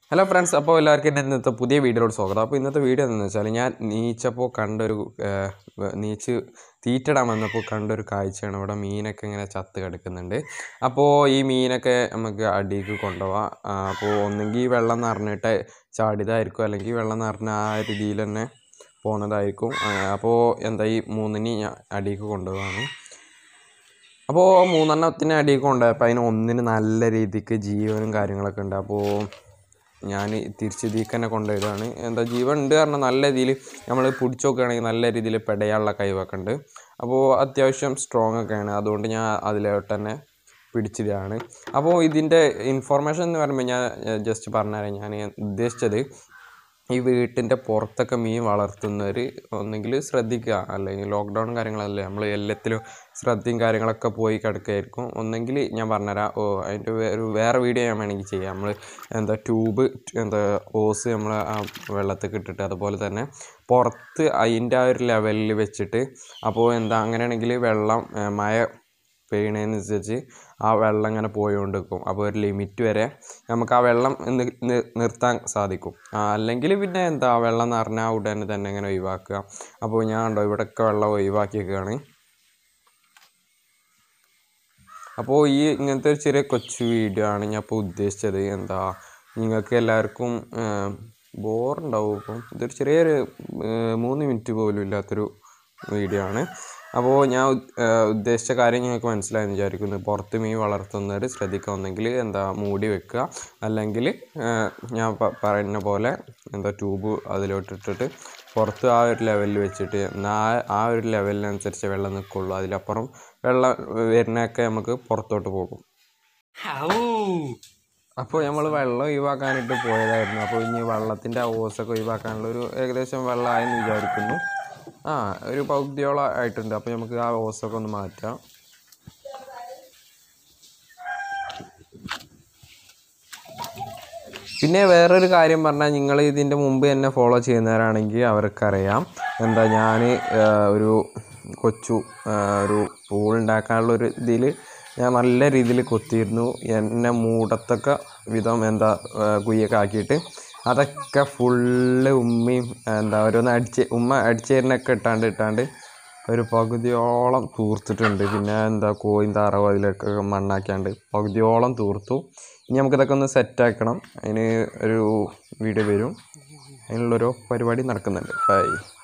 Hello friends, അപ്പോൾ എല്ലാവർക്കും ഇന്നത്തെ പുതിയ വീഡിയോയോട് സ്വാഗതം. അപ്പോൾ ഇന്നത്തെ വീഡിയോ എന്താണെന്ന് വെച്ചാൽ ഞാൻ നീച്ചപ്പോൾ നീച്ച് തീറ്റിടാൻ വന്നപ്പോൾ കണ്ടൊരു കാഴ്ചയാണ്. ഇവിടെ മീനൊക്കെ ഇങ്ങനെ ചത്ത് കിടക്കുന്നുണ്ട്. അപ്പോൾ ഈ മീനൊക്കെ നമുക്ക് അടിയിലേക്ക് കൊണ്ടുപോകാം. അപ്പോൾ ഒന്നെങ്കിൽ വെള്ളം നിറഞ്ഞിട്ട് ചാടിയതായിരിക്കും, അല്ലെങ്കിൽ വെള്ളം നിറഞ്ഞ ആ രീതിയിൽ തന്നെ പോകുന്നതായിരിക്കും. അപ്പോൾ ഈ മൂന്നിന് അടിയിലേക്ക് കൊണ്ടുപോകാണ്. അപ്പോൾ മൂന്നെണ്ണത്തിന് അടിയിലേക്ക് കൊണ്ടുപോയപ്പോൾ അതിന് ഒന്നിന് നല്ല രീതിക്ക് ജീവനും കാര്യങ്ങളൊക്കെ ഉണ്ട്. അപ്പോൾ ഞാൻ തിരിച്ച് ഇതിലേക്ക് തന്നെ കൊണ്ടുപോയതാണ്. ജീവൻ ഉണ്ട് കാരണം നല്ല രീതിയിൽ നമ്മൾ പിടിച്ച് നോക്കുകയാണെങ്കിൽ നല്ല രീതിയിൽ പെടയാനുള്ള കഴിവൊക്കെ ഉണ്ട്. അപ്പോൾ അത്യാവശ്യം സ്ട്രോങ് ഒക്കെയാണ്. അതുകൊണ്ട് ഞാൻ അതിലോട്ട് തന്നെ പിടിച്ചിടുകയാണ്. അപ്പോൾ ഇതിൻ്റെ ഇൻഫോർമേഷൻ എന്ന് പറയുമ്പോൾ ഞാൻ ജസ്റ്റ് പറഞ്ഞുതരാം. ഞാൻ ഉദ്ദേശിച്ചത് ഈ വീട്ടിൻ്റെ പുറത്തൊക്കെ മീൻ വളർത്തുന്നവർ ഒന്നെങ്കിൽ ശ്രദ്ധിക്കുക, അല്ലെങ്കിൽ ലോക്ക്ഡൗൺ കാര്യങ്ങളല്ലേ, നമ്മൾ എല്ലാത്തിലും ശ്രദ്ധയും കാര്യങ്ങളൊക്കെ പോയി കിടക്കുകയായിരിക്കും. ഒന്നെങ്കിൽ ഞാൻ പറഞ്ഞുതരാം. അതിൻ്റെ വേറെ വീഡിയോ ഞാൻ വേണമെങ്കിൽ ചെയ്യാം. നമ്മൾ ട്യൂബ് ഓസ് നമ്മൾ ആ വെള്ളത്തേക്ക് ഇട്ടിട്ട് അതുപോലെ തന്നെ പുറത്ത് അതിൻ്റെ ആ ഒരു ലെവലിൽ വെച്ചിട്ട്, അപ്പോൾ അങ്ങനെയാണെങ്കിൽ വെള്ളം മഴ പെയ്യണതിനനുസരിച്ച് ആ വെള്ളം ഇങ്ങനെ പോയിക്കൊണ്ടിരിക്കും. അപ്പോൾ ഒരു ലിമിറ്റ് വരെ നമുക്ക് ആ വെള്ളം നിർത്താൻ സാധിക്കും. അല്ലെങ്കിൽ പിന്നെ വെള്ളം നിറഞ്ഞാൽ ഉടനെ തന്നെ ഇങ്ങനെ ഒഴിവാക്കുക. അപ്പോൾ ഞാൻ കണ്ടോ ഇവിടെയൊക്കെ വെള്ളം ഒഴിവാക്കിയൊക്കെയാണ്. അപ്പോൾ ഇങ്ങനത്തെ ഒരു ചെറിയ കൊച്ചു വീഡിയോ ആണ് ഞാൻ ഇപ്പോൾ ഉദ്ദേശിച്ചത്. നിങ്ങൾക്ക് എല്ലാവർക്കും ബോറുണ്ടാവും. ഇപ്പം ഇതൊരു ചെറിയൊരു 3 മിനിറ്റ് പോലും ഇല്ലാത്തൊരു വീഡിയോ ആണ്. അപ്പോൾ ഞാൻ ഉദ്ദേശിച്ച കാര്യം നിങ്ങൾക്ക് മനസ്സിലായെന്ന് വിചാരിക്കുന്നു. പുറത്ത് മീൻ വളർത്തുന്നവർ ശ്രദ്ധിക്കാമെന്നെങ്കിൽ മൂടി വെക്കുക, അല്ലെങ്കിൽ ഞാൻ പറയുന്ന പോലെ ട്യൂബ് അതിലോട്ടിട്ടിട്ട് പുറത്ത് ആ ഒരു ലെവലിൽ വെച്ചിട്ട് ആ ഒരു ലെവലിനനുസരിച്ച് വെള്ളം നിൽക്കുള്ളൂ. അതിലപ്പുറം വെള്ളം വരുന്നതൊക്കെ നമുക്ക് പുറത്തോട്ട് പോകും. അപ്പോൾ നമ്മൾ വെള്ളം ഒഴിവാക്കാനായിട്ട് പോയതായിരുന്നു. അപ്പോൾ ഇനി വെള്ളത്തിൻ്റെ ഓസൊക്കെ ഒഴിവാക്കാനുള്ള ഏകദേശം വെള്ളമായെന്ന് വിചാരിക്കുന്നു. ഒരു പകുതിയോളം ആയിട്ടുണ്ട്. അപ്പോൾ നമുക്ക് ആ ഓസൊക്കെ ഒന്ന് മാറ്റാം. പിന്നെ വേറൊരു കാര്യം പറഞ്ഞാൽ, നിങ്ങൾ ഇതിൻ്റെ മുമ്പ് എന്നെ ഫോളോ ചെയ്യുന്നവരാണെങ്കിൽ അവർക്കറിയാം ഞാൻ ഒരു പൂൾ ഉണ്ടാക്കാനുള്ളൊരു ഇതിൽ ഞാൻ നല്ല രീതിയിൽ കൊത്തിയിരുന്നു. എന്നെ മൂടത്തൊക്കെ വിധം കുയ്യൊക്കെ ആക്കിയിട്ട് അതൊക്കെ ഫുള്ള് ഉമ്മയും ഉമ്മ അടിച്ചേരിനൊക്കെ ഇട്ടാണ്ട് ഒരു പകുതിയോളം തൂർത്തിട്ടുണ്ട്. പിന്നെ കോയും താറാവും അതിലൊക്കെ മണ്ണാക്കിയാണ്ട് പകുതിയോളം തൂർത്തു. ഇനി നമുക്കിതൊക്കെ ഒന്ന് സെറ്റാക്കണം. അതിന് ഒരു വീഡിയോ വരും. അതിനുള്ളൊരു പരിപാടി നടക്കുന്നുണ്ട്. ബൈ.